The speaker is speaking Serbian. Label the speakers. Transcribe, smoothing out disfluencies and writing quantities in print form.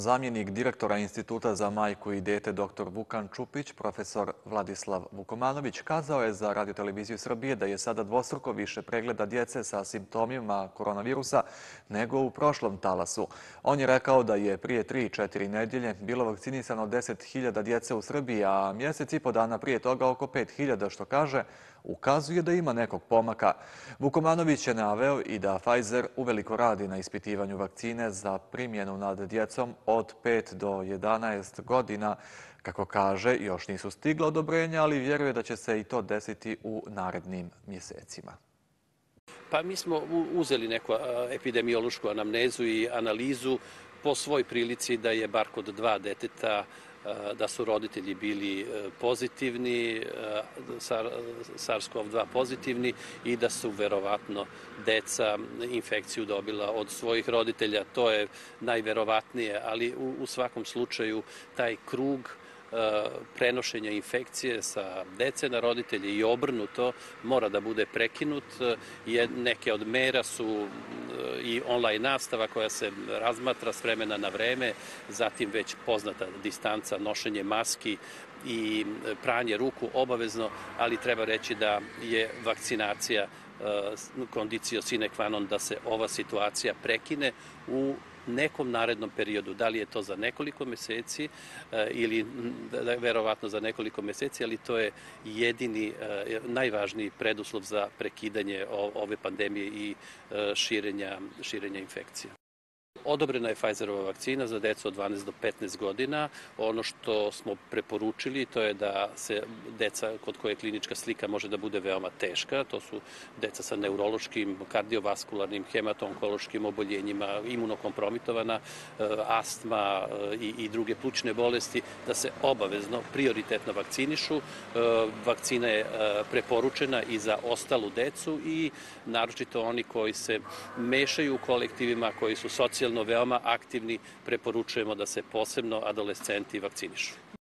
Speaker 1: Zamjenik direktora Instituta za majku i dete dr. Vukan Čupić, profesor Vladislav Vukomanović, kazao je za Radio-televiziju Srbije da je sada dvostruko više pregleda djece sa simptomima koronavirusa nego u prošlom talasu. On je rekao da je prije 3-4 nedelje bilo vakcinisano 10.000 djece u Srbiji, a mjesec i po dana prije toga oko 5.000, što kaže, ukazuje da ima nekog pomaka. Vukomanović je naveo i da Pfizer uveliko radi na ispitivanju vakcine za primjenu nad djecom od 5 do 11 godina. Kako kaže, još nisu stigla odobrenja, ali vjeruje da će se i to desiti u narednim mjesecima.
Speaker 2: Pa mi smo uzeli neku epidemiološku anamnezu i analizu po svoj prilici da je bar kod 2 deteta da su roditelji bili pozitivni, SARS-CoV-2 pozitivni i da su verovatno deca infekciju dobila od svojih roditelja. To je najverovatnije, ali u svakom slučaju taj krug prenošenja infekcije sa dece na roditelje i obrnuto mora da bude prekinut. Neke od mera su i online nastava koja se razmatra s vremena na vreme, zatim već poznata distanca, nošenje maski i pranje ruku obavezno, ali treba reći da je vakcinacija condicio sine qua non da se ova situacija prekine u nekom narednom periodu. Da li je to za nekoliko meseci ili verovatno za nekoliko meseci, ali to je jedini, najvažniji preduslov za prekidanje ove pandemije i širenja infekcije. Odobrena je Pfizerova vakcina za decu od 12 do 15 godina. Ono što smo preporučili to je da se deca kod koje klinička slika može da bude veoma teška, to su deca sa neurološkim, kardiovaskularnim, hematonkološkim oboljenjima, imunokompromitovana, astma i druge plućne bolesti, da se obavezno, prioritetno vakcinišu. Vakcina je preporučena i za ostalu decu i naročito oni koji se mešaju u kolektivima, koji su socijalno veoma aktivni, preporučujemo da se posebno adolescenti vakcinišu.